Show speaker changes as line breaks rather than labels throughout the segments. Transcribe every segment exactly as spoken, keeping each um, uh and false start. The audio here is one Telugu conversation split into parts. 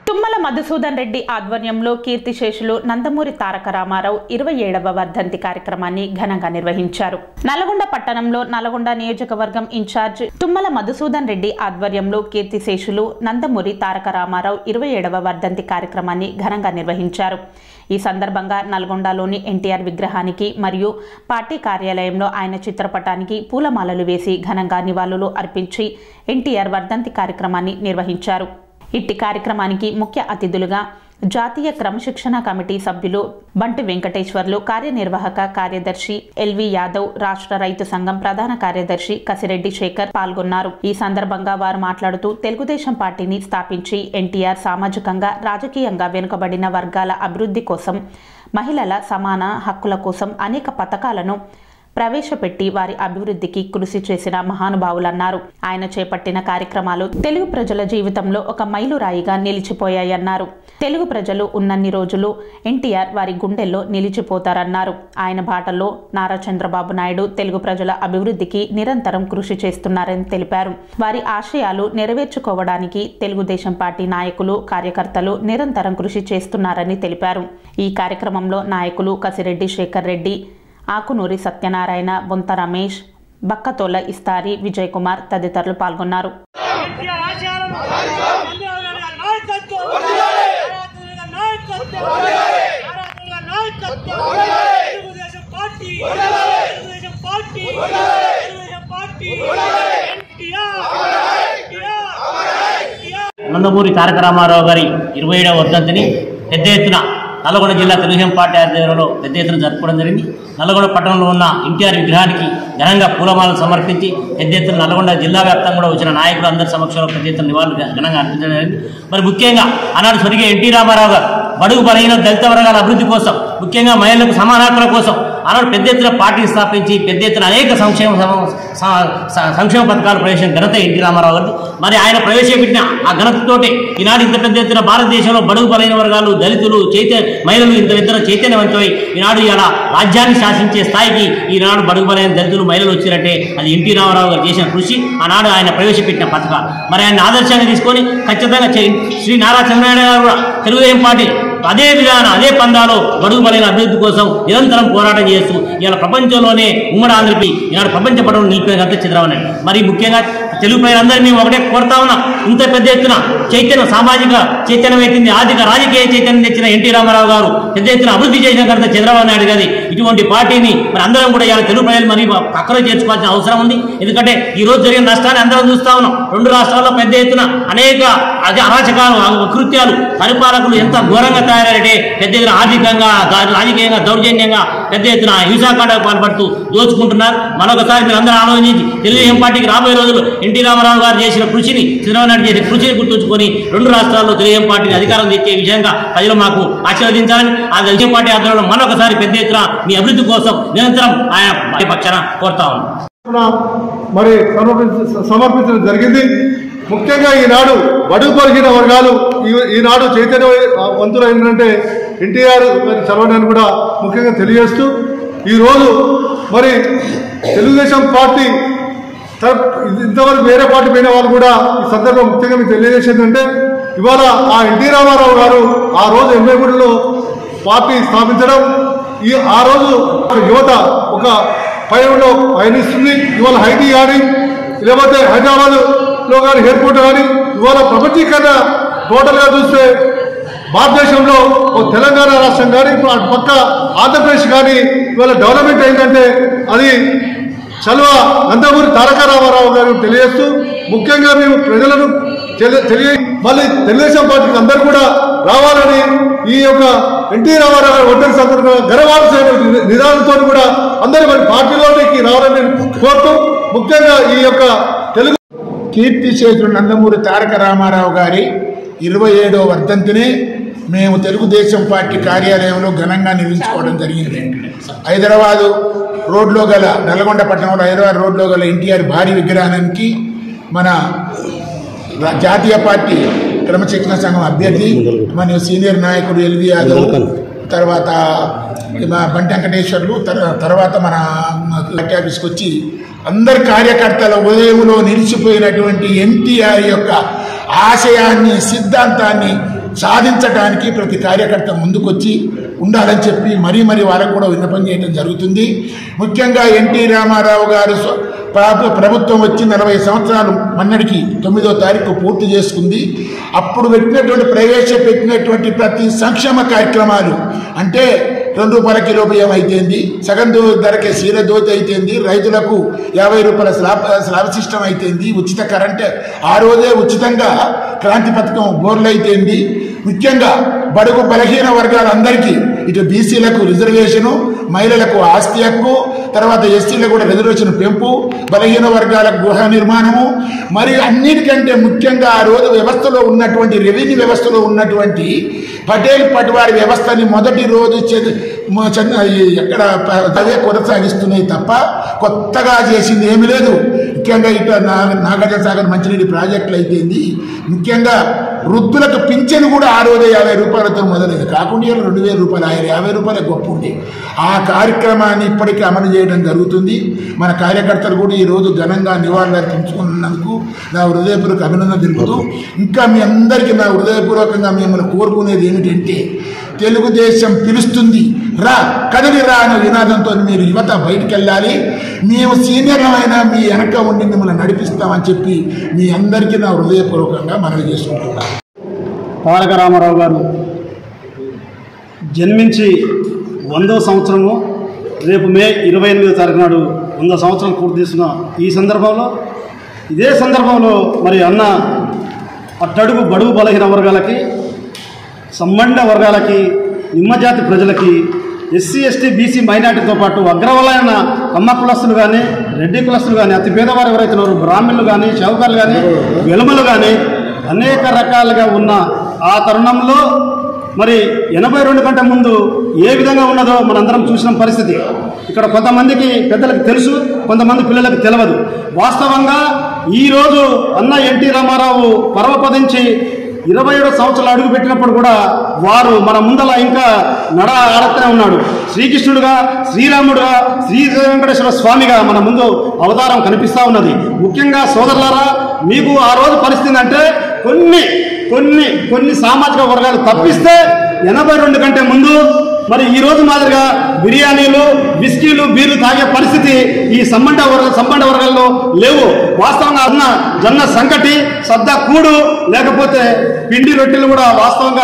తుమ్మల మధుసూదన్ రెడ్డి ఆధ్వర్యంలో కీర్తిశేషులు నందమూరి తారక రామారావు ఇరవై ఏడవ వర్ధంతి కార్యక్రమాన్ని ఘనంగా నిర్వహించారు. నల్గొండ పట్టణంలో నల్గొండ నియోజకవర్గం ఇన్ఛార్జ్ తుమ్మల మధుసూదన్ రెడ్డి ఆధ్వర్యంలో కీర్తిశేషులు నందమూరి తారక రామారావు ఇరవై ఏడవ వర్ధంతి కార్యక్రమాన్ని ఘనంగా నిర్వహించారు. ఈ సందర్భంగా నల్గొండలోని ఎన్టీఆర్ విగ్రహానికి మరియు పార్టీ కార్యాలయంలో ఆయన చిత్రపటానికి పూలమాలలు వేసి ఘనంగా నివాళులు అర్పించి ఎన్టీఆర్ వర్ధంతి కార్యక్రమాన్ని నిర్వహించారు. ఇట్టి కార్యక్రమానికి ముఖ్య అతిథులుగా జాతీయ క్రమశిక్షణ కమిటీ సభ్యులు బంటి వెంకటేశ్వర్లు, కార్యనిర్వాహక కార్యదర్శి ఎల్వి యాదవ్, రాష్ట్ర రైతు సంఘం ప్రధాన కార్యదర్శి కసిరెడ్డి శేఖర్ పాల్గొన్నారు. ఈ సందర్భంగా వారు మాట్లాడుతూ తెలుగుదేశం పార్టీని స్థాపించి ఎన్టీఆర్ సామాజికంగా, రాజకీయంగా వెనుకబడిన వర్గాల అభివృద్ధి కోసం, మహిళల సమాన హక్కుల కోసం అనేక పథకాలను ప్రవేశపెట్టి వారి అభివృద్ధికి కృషి చేసిన మహానుభావులన్నారు. ఆయన చేపట్టిన కార్యక్రమాలు తెలుగు ప్రజల జీవితంలో ఒక మైలురాయిగా నిలిచిపోయాయన్నారు. తెలుగు ప్రజలు ఉన్నన్ని రోజులు ఎన్టీఆర్ వారి గుండెల్లో నిలిచిపోతారన్నారు. ఆయన బాటలో నారా చంద్రబాబు నాయుడు తెలుగు ప్రజల అభివృద్ధికి నిరంతరం కృషి చేస్తున్నారని తెలిపారు. వారి ఆశయాలు నెరవేర్చుకోవడానికి తెలుగుదేశం పార్టీ నాయకులు, కార్యకర్తలు నిరంతరం కృషి చేస్తున్నారని తెలిపారు. ఈ కార్యక్రమంలో నాయకులు కసిరెడ్డి శేఖర్ రెడ్డి, ఆకునూరి సత్యనారాయణ, బొంత రమేష్, బక్కతోల ఇస్తారి, విజయ్ కుమార్ తదితరులు పాల్గొన్నారు.
నందమూరి తారక రామారావు గారి ఇరవై ఏడవ వర్ధంతిని పెద్ద ఎత్తున నల్గొండ జిల్లా తెలుగుదేశం పార్టీ ఆధ్వర్యంలో పెద్ద ఎత్తున జరుపుకోవడం జరిగింది. నల్గొండ పట్టణంలో ఉన్న ఎన్టీఆర్ విగ్రహానికి ఘనంగా పూలమాలను సమర్పించి పెద్ద ఎత్తున నల్గొండ జిల్లా వ్యాప్తంగా కూడా వచ్చిన నాయకులు అందరి సమక్షంలో పెద్ద ఎత్తున నివాళులు ఘనంగా అర్పించడం జరిగింది. మరి ముఖ్యంగా ఆనాడు స్వర్గీయ ఎన్టీ రామారావు గారు బడుగు బలహీన దళిత వర్గాల అభివృద్ధి కోసం, ముఖ్యంగా మహిళలకు సమాన హక్కుల కోసం ఆనాడు పెద్ద ఎత్తున పార్టీని స్థాపించి పెద్ద ఎత్తున అనేక సంక్షేమ సంక్షేమ పథకాలు ప్రవేశించిన ఘనత ఎన్టీ రామారావు గారు. మరి ఆయన ప్రవేశపెట్టిన ఆ ఘనతతోటే ఈనాడు ఇంత పెద్ద ఎత్తున భారతదేశంలో బడుగు బలహీన వర్గాలు, దళితులు, చైతన్య మహిళలు ఇంత ఎత్తున చైతన్యవంతమై ఈనాడు ఇలా రాజ్యాన్ని శాసించే స్థాయికి ఈనాడు బడుగు బలహీన దళితులు, మహిళలు వచ్చినట్టే అది ఎన్టీ రామారావు గారు చేసిన కృషి, ఆనాడు ఆయన ప్రవేశపెట్టిన పథకాలు. మరి ఆయన ఆదర్శంగా తీసుకొని ఖచ్చితంగా శ్రీ నారా చంద్రబాబు గారు కూడా తెలుగుదేశం పార్టీ అదే విధానం, అదే పందాలో బడుగు బలైన అభివృద్ధి కోసం నిరంతరం పోరాటం చేస్తూ ఇలా ప్రపంచంలోనే ఉమ్మడి ఆంధ్రప్రదేశ్ ఈనాడు ప్రపంచ పటంలో నిలిపిన చంద్రబాబు నాయుడు. మరి ముఖ్యంగా తెలుగు ప్రజలందరినీ మేము ఒకటే కోరుతా ఉన్నాం, ఇంత పెద్ద ఎత్తున చైతన్య సామాజిక చైతన్యం ఎత్తింది, ఆర్థిక రాజకీయ చైతన్యం తెచ్చిన ఎన్టీ రామారావు గారు పెద్ద ఎత్తున అభివృద్ధి చేసిన ఘనత చంద్రబాబు నాయుడు గారి. ఇటువంటి పార్టీని మరి అందరం కూడా ఇలా తెలుగు ప్రజలు మరి పక్కన చేర్చుకోవాల్సిన అవసరం ఉంది. ఎందుకంటే ఈ రోజు జరిగిన నష్టాన్ని అందరం చూస్తా ఉన్నాం. రెండు రాష్ట్రాల్లో పెద్ద ఎత్తున అనేక అరాచకాలు, కృత్యాలు, పరిపాలకులు ఎంత ఘోరంగా తయారంటే పెద్ద ఎత్తున ఆర్థికంగా, రాజకీయంగా, దౌర్జన్యంగా పెద్ద ఎత్తున హింసాకాండకు పాల్పడుతూ దోచుకుంటున్నారు. మరొకసారి మీరు అందరూ ఆలోచించి తెలుగుదేశం పార్టీకి రాబోయే రోజులు ఎన్టీ రామారావు గారు చేసిన కృషిని, చంద్రబాబు నాయుడు చేసిన కృషిని గుర్తుంచుకొని రెండు రాష్ట్రాల్లో తెలుగుదేశం పార్టీని అధికారం తెచ్చే విషయంగా ప్రజలు మాకు ఆశీర్వదించాలని ఆ తెలుగుదేశం పార్టీ ఆధ్వర్యంలో మరొకసారి పెద్ద ఎత్తున మీ అభివృద్ధి కోసం నిరంతరం ఆయన పక్షాన కోరుతా ఉన్నాం.
మరి సమర్పించడం జరిగింది. ముఖ్యంగా ఈనాడు బడుగు బలహీన వర్గాలు ఈనాడు చైతన్యవంతులు ఏంటంటే ఎన్టీఆర్ చదవడాన్ని కూడా ముఖ్యంగా తెలియజేస్తూ ఈరోజు మరి తెలుగుదేశం పార్టీ ఇంతవరకు వేరే పార్టీ పోయిన వాళ్ళు కూడా ఈ సందర్భం ముఖ్యంగా మీకు తెలియజేసేది అంటే ఇవాళ ఆ ఎన్టీ రామారావు గారు ఆ రోజు ఎమ్మెగూడలో పార్టీ స్థాపించడం, ఈ ఆ రోజు యువత ఒక పయనంలో పయనిస్తుంది. ఇవాళ ఐటీ కానీ లేకపోతే హైదరాబాద్లో కానీ ఎయిర్పోర్ట్ కానీ ఇవాళ ప్రపంచీకరణ టోటల్గా చూస్తే భారతదేశంలో ఒక తెలంగాణ రాష్ట్రం కానీ ఇప్పుడు అటు పక్క ఆంధ్రప్రదేశ్ కానీ ఇవాళ డెవలప్మెంట్ అయిందంటే అది చలువ నందమూరి తారక రామారావు గారు తెలియజేస్తూ ముఖ్యంగా మేము ప్రజలను తెలియ మళ్ళీ తెలుగుదేశం పార్టీకి అందరూ కూడా రావాలని ఈ యొక్క ఎన్టీ రామారావు గారు ఒంటరి సందర్భంగా గర్వాల్సిన నిదానంతో కూడా అందరూ మరి పార్టీలోనికి రావాలని కోరుతూ ముఖ్యంగా ఈ యొక్క తెలుగు
కీర్తిశేషులు నందమూరి తారక రామారావు గారి ఇరవై ఏడవ వర్ధంతిని మేము తెలుగుదేశం పార్టీ కార్యాలయంలో ఘనంగా నిర్వహించుకోవడం జరిగింది. హైదరాబాదు రోడ్లో గల నల్గొండ పట్టణంలో హైదరాబాద్ రోడ్లో గల ఎన్టీఆర్ భారీ విగ్రహానికి మన జాతీయ పార్టీ క్రమశిక్షణ సంఘం అభ్యర్థి మన సీనియర్ నాయకుడు ఎల్వి యాదవ్, తర్వాత బంటి వెంకటేశ్వర్లు, తర్వాత మన పార్టీ ఆఫీస్కి వచ్చి అందరి కార్యకర్తల ఉదయంలో నిలిచిపోయినటువంటి ఎన్టీఆర్ యొక్క ఆశయాన్ని, సిద్ధాంతాన్ని సాధించడానికి ప్రతి కార్యకర్త ముందుకొచ్చి ఉండాలని చెప్పి మరీ మరీ వాళ్ళకు కూడా విన్నపం చేయడం జరుగుతుంది. ముఖ్యంగా ఎన్టీ రామారావు గారు ప్రభుత్వం వచ్చి నలభై సంవత్సరాలు మన్నడికి తొమ్మిదో తారీఖు పూర్తి చేసుకుంది. అప్పుడు పెట్టినటువంటి ప్రవేశపెట్టినటువంటి ప్రతి సంక్షేమ కార్యక్రమాలు అంటే రెండు రూపాయల కిలో బియ్యం అయితేంది, సగం దో ధరకే సీర దోతి అయితేంది, రైతులకు యాభై రూపాయల స్లాబ్ స్లాబ్ సిస్టమ్ అయితేంది, ఉచిత కరెంట్ ఆ రోజే ఉచితంగా క్రాంతి పథకం బోర్లు అయితేంది, ముఖ్యంగా బడుగు బలహీన వర్గాలందరికీ ఇటు బీసీలకు రిజర్వేషను, మహిళలకు ఆస్తి హక్కు, తర్వాత ఎస్సీలకు కూడా రిజర్వేషన్ పెంపు, బలహీన వర్గాలకు గృహ నిర్మాణము, మరియు అన్నిటికంటే ముఖ్యంగా ఆ రోజు వ్యవస్థలో ఉన్నటువంటి రెవెన్యూ వ్యవస్థలో ఉన్నటువంటి పటేల్ పట్వారి వ్యవస్థని మొదటి రోజు ఎక్కడ అదే కొనసాగిస్తున్నాయి తప్ప కొత్తగా చేసింది ఏమీ లేదు. ముఖ్యంగా ఇటు నాగార్జున సాగర్ మంచినీటి ప్రాజెక్టులు అయితేంది, ముఖ్యంగా వృద్ధులకు పింఛను కూడా ఆ రోజే యాభై రూపాయలతో మొదలైంది, కాకుండా రెండు వేల రూపాయలు ఆయన యాభై రూపాయల గొప్ప ఉంది. ఆ కార్యక్రమాన్ని ఇప్పటికీ అమలు చేయడం జరుగుతుంది. మన కార్యకర్తలు కూడా ఈరోజు ఘనంగా నివాళులర్పించుకున్నందుకు నా హృదయపూర్వక అభినందన తెలుపుతూ, ఇంకా మీ అందరికీ నా హృదయపూర్వకంగా మిమ్మల్ని కోరుకునేది ఏమిటంటే, తెలుగుదేశం పిలుస్తుంది రా కదలి రా అనే వినాదంతో మీరు యువత బయటికి వెళ్ళాలి. మేము సీనియర్లమైన మీ వెనక ఉండి మిమ్మల్ని నడిపిస్తామని చెప్పి మీ అందరికీ నా హృదయపూర్వకంగా మనవి చేసుకుంటున్నాను.
తారక రామారావు గారు జన్మించి వందో సంవత్సరము రేపు మే ఇరవై ఎనిమిదో తారీఖు నాడు వంద సంవత్సరాలు పూర్తి చేసిన ఈ సందర్భంలో ఇదే సందర్భంలో మరి అన్న అట్టడుగు బడుగు బలహీన వర్గాలకి, సంబంధ వర్గాలకి, నిమ్మజాతి ప్రజలకి, ఎస్సీ ఎస్టీ బీసీ మైనార్టీతో పాటు అగ్రవలైన కమ్మ కులస్తులు కానీ, రెడ్డి కులస్తులు కానీ, అతి పేదవారు ఎవరైతే ఉన్నారు బ్రాహ్మణులు కానీ, చౌకాలు కానీ, వెలుమలు కానీ అనేక రకాలుగా ఉన్న ఆ తరుణంలో మరి ఎనభై రెండు కంటే ముందు ఏ విధంగా ఉన్నదో మనందరం చూసిన పరిస్థితి. ఇక్కడ కొంతమందికి పెద్దలకు తెలుసు, కొంతమంది పిల్లలకు తెలియదు. వాస్తవంగా ఈరోజు అన్న ఎన్టీ రామారావు పరమపదించి ఇరవై ఏడు సంవత్సరాలు అడుగు పెట్టినప్పుడు కూడా వారు మన ముందల ఇంకా నడ ఆడుతూనే ఉన్నాడు. శ్రీకృష్ణుడుగా, శ్రీరాముడుగా, శ్రీ వెంకటేశ్వర స్వామిగా మన ముందు అవతారం కనిపిస్తూ ఉన్నది. ముఖ్యంగా సోదరులారా, మీకు ఆ రోజు పరిస్థితి అంటే కొన్ని కొన్ని కొన్ని సామాజిక వర్గాలు తప్పిస్తే ఎనభై రెండు కంటే ముందు మరి ఈ రోజు మాదిరిగా బిర్యానీలు, బిస్కీలు, బీర్లు తాగే పరిస్థితి ఈ సంబంధ వర్గ సంబంధ వర్గాల్లో లేవు. వాస్తవంగా అన్న జొన్న సంకటి, సద్ద కూడు, లేకపోతే పిండి రొట్టెలు కూడా వాస్తవంగా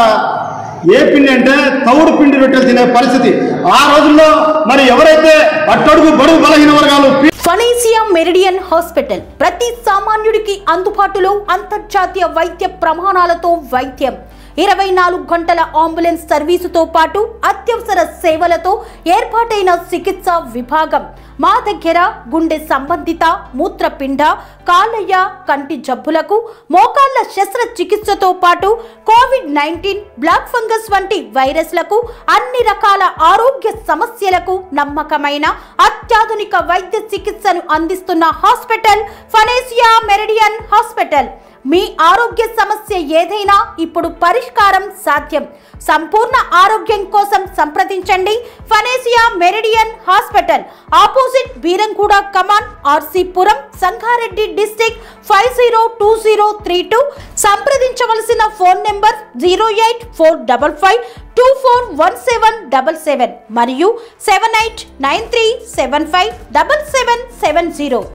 ఏ పిండి అంటే తౌడు పిండి రొట్టెలు తినే పరిస్థితి ఆ రోజుల్లో. మరి ఎవరైతే అట్టడుగు బడుగు బలహీన వర్గాలు
ఫనేసియా మెరిడియన్ హాస్పిటల్ ప్రతి సామాన్యుడికి అందుబాటులో అంతర్జాతీయ వైద్య ప్రమాణాలతో వైద్యం, ఇరవై నాలుగు గంటల అంబులెన్స్ సర్వీసుతో పాటు అత్యవసర సేవలతో ఏర్పాటైన చికిత్సా విభాగం. మా దగ్గర గుండె సంబంధిత, మూత్రపిండ, కాలయ్య, కంటి జబ్బులకు, మోకాళ్ల శస్త్రచికిత్సతో పాటు కోవిడ్ నైన్టీన్, బ్లాక్ ఫంగస్ వంటి వైరస్లకు, అన్ని రకాల ఆరోగ్య సమస్యలకు నమ్మకమైన అత్యాధునిక వైద్య చికిత్సను అందిస్తున్న హాస్పిటల్ ఫనేసియా మెరిడియన్ హాస్పిటల్. మీ ఆరోగ్య సమస్య ఏదైనా ఇప్పుడు పరిష్కారం సాధ్యం. సంపూర్ణ ఆరోగ్యం కోసం సంప్రదించండి Panacea Meridian hospital, opposite Beeramguda Kaman, RC Puram, Sangareddy district five zero two zero three two. సంప్రదించవలసిన phone number zero eight four double five two four one seven double seven మరియు seven eight nine three seven five double seven seven zero.